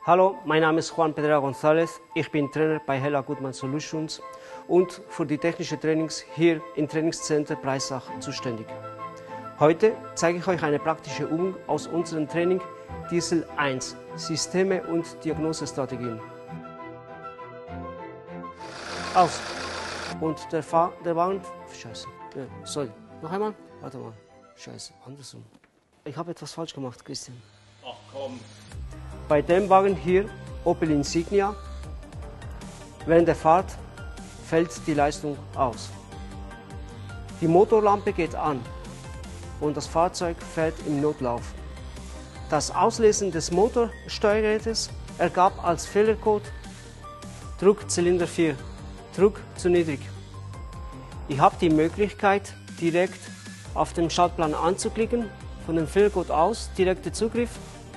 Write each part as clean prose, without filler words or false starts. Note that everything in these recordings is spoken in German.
Hallo, mein Name ist Juan Pedrera González. Ich bin Trainer bei Hella Goodman Solutions und für die technischen Trainings hier im Trainingscenter Breisach zuständig. Heute zeige ich euch eine praktische Übung aus unserem Training Diesel 1, Systeme und Diagnosestrategien. Aus. Und der Wagen... Scheiße. Sorry. Noch einmal? Warte mal. Scheiße. Andersrum. Ich habe etwas falsch gemacht, Christian. Ach komm. Bei dem Wagen hier, Opel Insignia, während der Fahrt fällt die Leistung aus. Die Motorlampe geht an und das Fahrzeug fährt im Notlauf. Das Auslesen des Motorsteuergerätes ergab als Fehlercode Druck Zylinder 4, Druck zu niedrig. Ich habe die Möglichkeit, direkt auf dem Schaltplan anzuklicken, von dem Fehlercode aus, direkter Zugriff,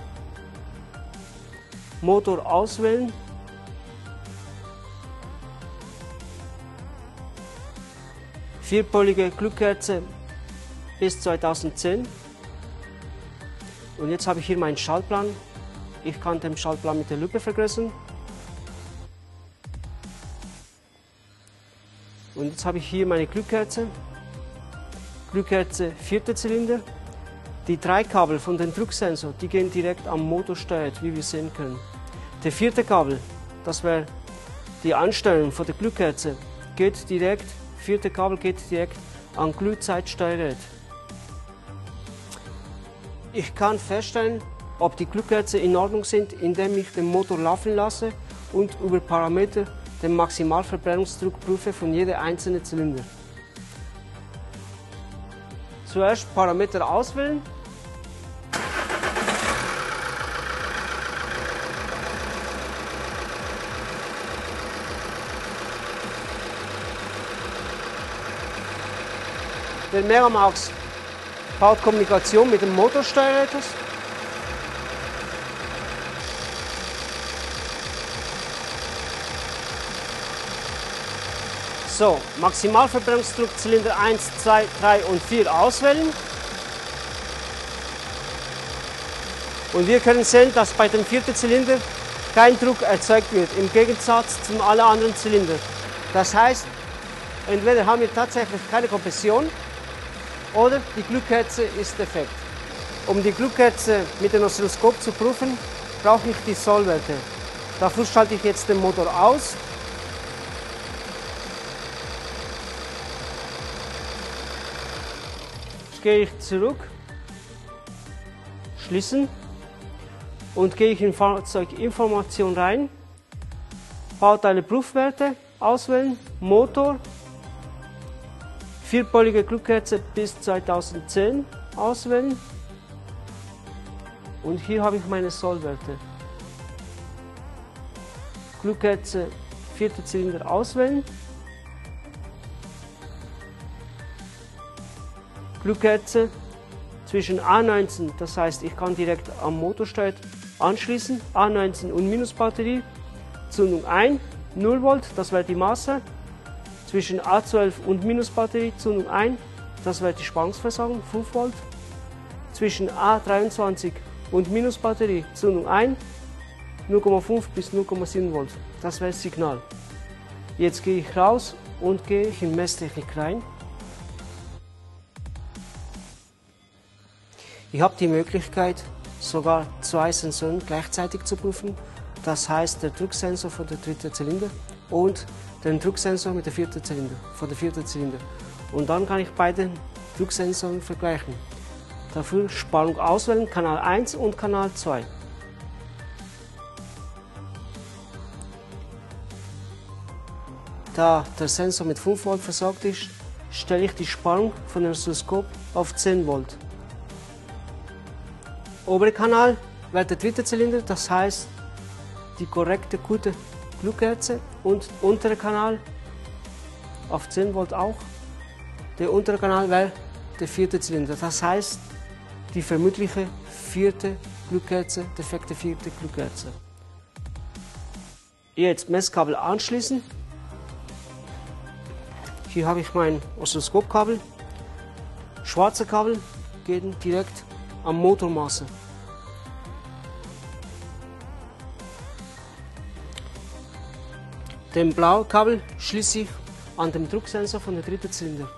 Motor auswählen, vierpolige Glückkerze bis 2010 und jetzt habe ich hier meinen Schaltplan. Ich kann den Schaltplan mit der Lupe vergrößern und jetzt habe ich hier meine Glückkerze, vierter Zylinder. Die drei Kabel von dem Drucksensor, die gehen direkt am Motor steuert, wie wir sehen können. Der vierte Kabel, das wäre die Ansteuerung von der Glühkerze, vierte Kabel geht direkt an Glühzeitsteuergerät. Ich kann feststellen, ob die Glühkerze in Ordnung sind, indem ich den Motor laufen lasse und über Parameter den Maximalverbrennungsdruck prüfe von jeder einzelnen Zylinder. Zuerst Parameter auswählen. Der Megamax baut Kommunikation mit dem Motorsteuergerät. So, Maximalverbrennungsdruck Zylinder 1, 2, 3 und 4 auswählen. Und wir können sehen, dass bei dem vierten Zylinder kein Druck erzeugt wird, im Gegensatz zu allen anderen Zylindern. Das heißt, entweder haben wir tatsächlich keine Kompression oder die Glühkerze ist defekt. Um die Glühkerze mit dem Oszilloskop zu prüfen, brauche ich die Sollwerte. Dafür schalte ich jetzt den Motor aus. Gehe ich zurück, schließen und gehe ich in Fahrzeuginformation rein, Bauteile Prüfwerte auswählen, Motor, vierpolige Glühkerze bis 2010 auswählen und hier habe ich meine Sollwerte. Glühkerze, vierter Zylinder auswählen. Glühkerze zwischen A19, das heißt, ich kann direkt am Motorsteuer anschließen, A19 und Minusbatterie, Zündung ein, 0 Volt, das wäre die Masse, zwischen A12 und Minusbatterie, Zündung ein, das wäre die Spannungsversorgung, 5 Volt, zwischen A23 und Minusbatterie, Zündung ein, 0,5 bis 0,7 Volt, das wäre das Signal. Jetzt gehe ich raus und gehe in Messtechnik rein. Ich habe die Möglichkeit, sogar zwei Sensoren gleichzeitig zu prüfen. Das heißt, der Drucksensor von der dritten Zylinder und den Drucksensor mit der vierten Zylinder. Und dann kann ich beide Drucksensoren vergleichen. Dafür Spannung auswählen, Kanal 1 und Kanal 2. Da der Sensor mit 5 Volt versorgt ist, stelle ich die Spannung von dem Oszilloskop auf 10 Volt. Obere Kanal wäre der dritte Zylinder, das heißt die korrekte, gute Glühkerze, und untere Kanal auf 10 Volt auch. Der untere Kanal wäre der vierte Zylinder, das heißt die vermutliche vierte Glühkerze, defekte vierte Glühkerze. Jetzt Messkabel anschließen. Hier habe ich mein Oszilloskopkabel. Schwarze Kabel gehen direkt am Motormaße. Den blauen Kabel schließe ich an den Drucksensor von der dritten Zylinder.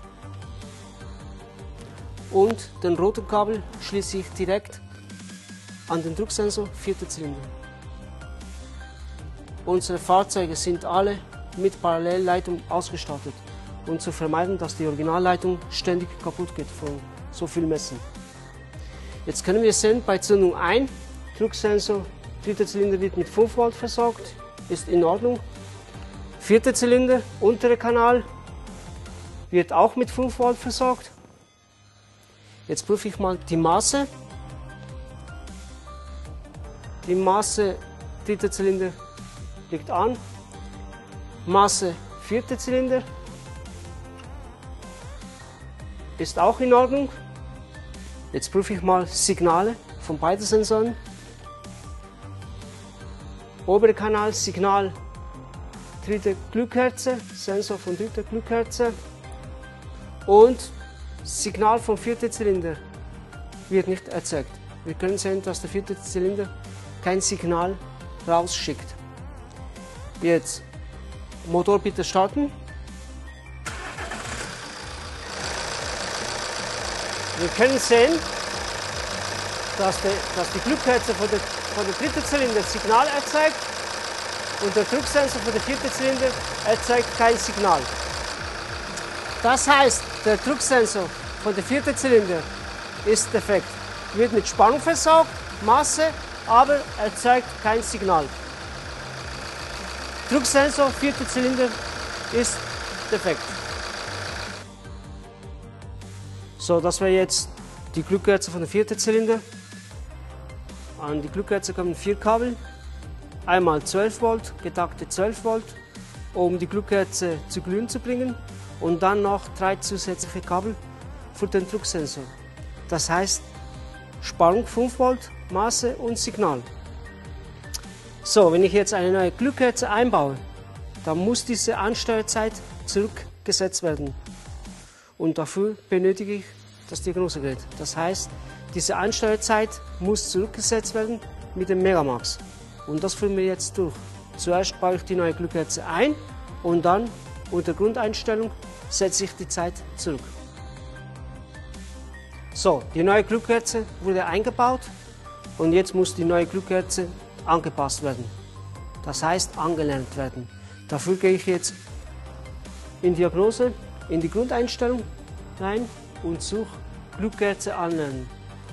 Und den roten Kabel schließe ich direkt an den Drucksensor vierter Zylinder. Unsere Fahrzeuge sind alle mit Parallelleitung ausgestattet, um zu vermeiden, dass die Originalleitung ständig kaputt geht von so viel Messen. Jetzt können wir sehen, bei Zündung 1, Drucksensor, dritter Zylinder wird mit 5 Volt versorgt, ist in Ordnung. Vierter Zylinder, untere Kanal, wird auch mit 5 Volt versorgt. Jetzt prüfe ich mal die Maße. Die Maße, dritter Zylinder, liegt an. Maße, vierter Zylinder, ist auch in Ordnung. Jetzt prüfe ich mal Signale von beiden Sensoren. Obere Kanal, Signal, dritte Glückherze, Sensor von dritter Glückherze. Und Signal vom vierten Zylinder wird nicht erzeugt. Wir können sehen, dass der vierte Zylinder kein Signal rausschickt. Jetzt Motor bitte starten. Wir können sehen, dass die Glückherze von der dritten Zylinder Signal erzeugt und der Drucksensor von der vierten Zylinder erzeugt kein Signal. Das heißt, der Drucksensor von der vierten Zylinder ist defekt. Wird mit Spannung versorgt, Masse, aber erzeugt kein Signal. Drucksensor vierter Zylinder ist defekt. So, das wäre jetzt die Glückherze von der vierten Zylinder. An die Glückherze kommen 4 Kabel. Einmal 12 Volt, getakte 12 Volt, um die Glückherze zu glühen zu bringen. Und dann noch 3 zusätzliche Kabel für den Drucksensor. Das heißt Spannung 5 Volt, Maße und Signal. So, wenn ich jetzt eine neue Glückherze einbaue, dann muss diese Ansteuerzeit zurückgesetzt werden. Und dafür benötige ich das Diagnosegerät. Das heißt, diese Ansteuerzeit muss zurückgesetzt werden mit dem Megamax. Und das führen wir jetzt durch. Zuerst baue ich die neue Glückherze ein und dann unter Grundeinstellung setze ich die Zeit zurück. So, die neue Glückherze wurde eingebaut und jetzt muss die neue Glückherze angepasst werden. Das heißt angelernt werden. Dafür gehe ich jetzt in Diagnose, in die Grundeinstellung rein und suche Glückherze anlernen.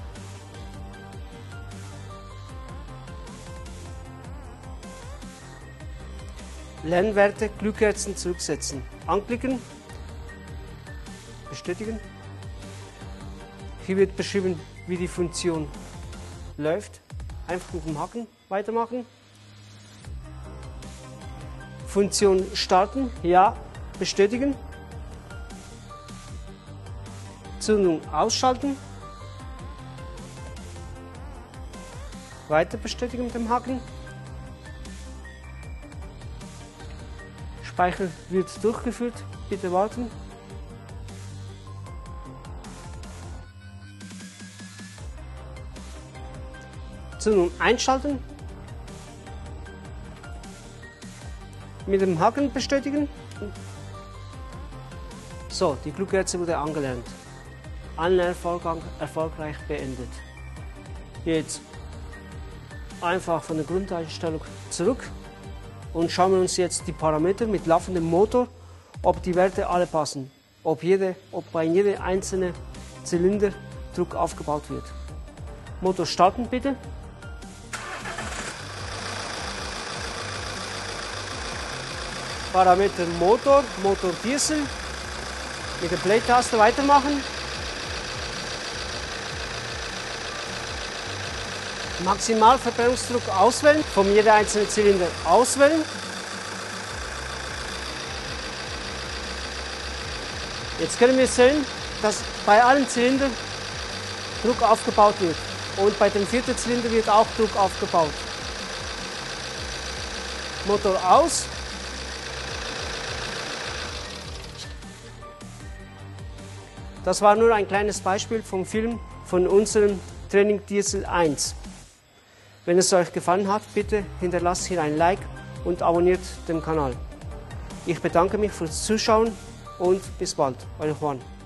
Lernwerte Glückherzen zurücksetzen. Anklicken, bestätigen. Hier wird beschrieben, wie die Funktion läuft. Einfach mit dem Haken weitermachen. Funktion starten, ja, bestätigen. Zündung ausschalten. Weiter bestätigen mit dem Haken. Speicher wird durchgeführt, bitte warten. Zündung einschalten. Mit dem Haken bestätigen. So, die Glückherze wurde angelernt. Anlernvorgang erfolgreich beendet. Jetzt einfach von der Grundeinstellung zurück und schauen wir uns jetzt die Parameter mit laufendem Motor, ob die Werte alle passen, ob bei jedem einzelnen Zylinder Druck aufgebaut wird. Motor starten bitte. Parameter Motor, Motor Diesel. Mit der Play-Taste weitermachen. Maximalverbrennungsdruck auswählen, von jedem einzelnen Zylinder auswählen. Jetzt können wir sehen, dass bei allen Zylindern Druck aufgebaut wird. Und bei dem vierten Zylinder wird auch Druck aufgebaut. Motor aus. Das war nur ein kleines Beispiel vom Film von unserem Training Diesel 1. Wenn es euch gefallen hat, bitte hinterlasst hier ein Like und abonniert den Kanal. Ich bedanke mich fürs Zuschauen und bis bald. Euer Juan.